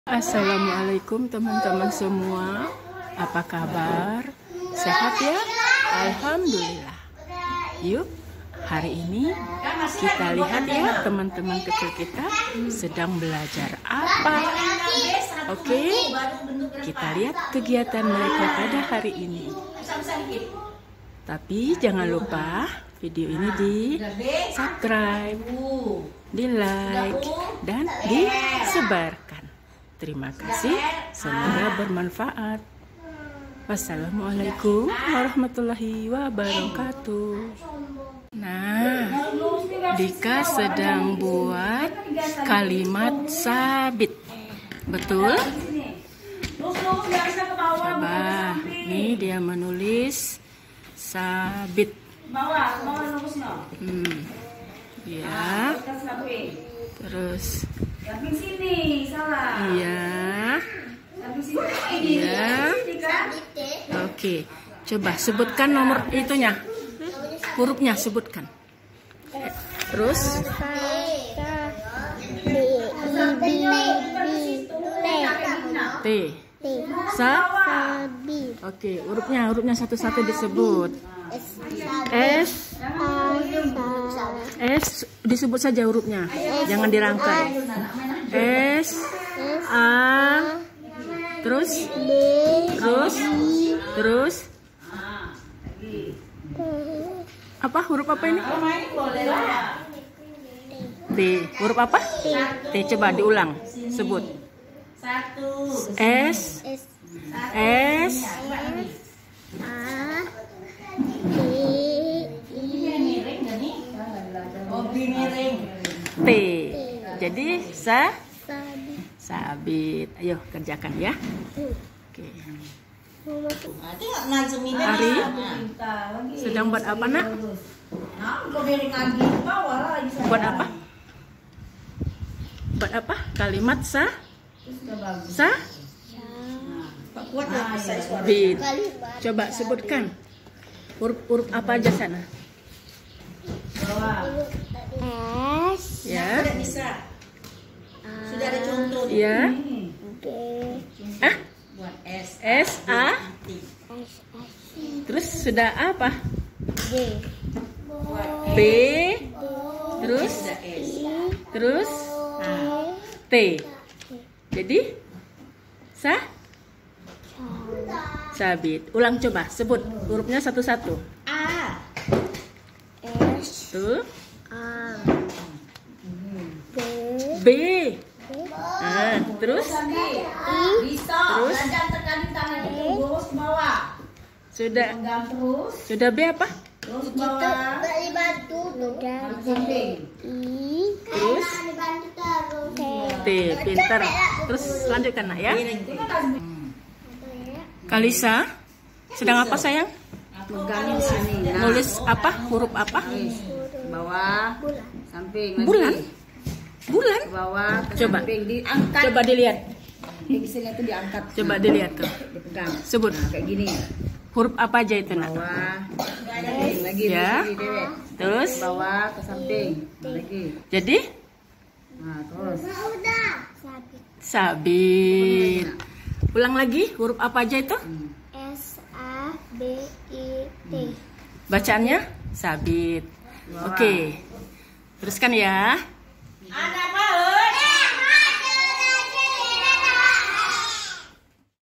Assalamualaikum teman-teman semua. Apa kabar? Sehat ya? Alhamdulillah. Yuk, hari ini kita lihat ya teman-teman kecil kita sedang belajar apa. Oke, kita lihat kegiatan mereka pada hari ini. Tapi jangan lupa video ini di subscribe, di like, dan disebarkan. Terima kasih, semoga bermanfaat. Wassalamualaikum warahmatullahi wabarakatuh. Nah, Dika sedang buat kalimat sabit. Betul? Coba, nih dia menulis sabit. Ya. Terus samping sini, salah. Iya. Samping sini. Iya. Oke. Coba sebutkan nomor itunya. Hurufnya sebutkan. Terus T. Oke, hurufnya satu-satu disebut. S disebut saja hurufnya, jangan dirangkai. S, A, terus apa, huruf apa ini? D. Huruf apa? T. Coba diulang, sebut. S, T. Jadi sabit. Ayo kerjakan ya. Oke. Ari sedang buat apa, nak? Buat apa? Buat apa? Kalimat sabit. Coba sebutkan huruf apa aja sana. S. Ya. Sudah ada contoh. Ya. Buat S. A. Terus sudah apa? B. Terus T. Jadi sabit. Ulang coba, sebut hurufnya satu-satu. A. Tuh. B. Terus sudah B apa? Terus bawah. Terus T. Pintar. Terus lanjutkan, nak ya. Kalisa sedang apa, sayang? Pegangin sini. Nulis apa? Huruf apa? Bawah, samping. Bulan. Ke bawah, ke Coba. samping, diangkat. Coba dilihat. Pengsilnya itu diangkat. Coba dilihat tuh. Dipegang. Sebut. Nah, kayak gini. Huruf apa aja itu, nak? Bawah, samping lagi. Ya. Lagi, Dewek. Terus. Bawah ke samping. Lagi. Jadi Nah, terus. sabit. Ulang lagi, huruf apa aja itu? SABIT. Bacaannya sabit. Oke. Teruskan ya. Ada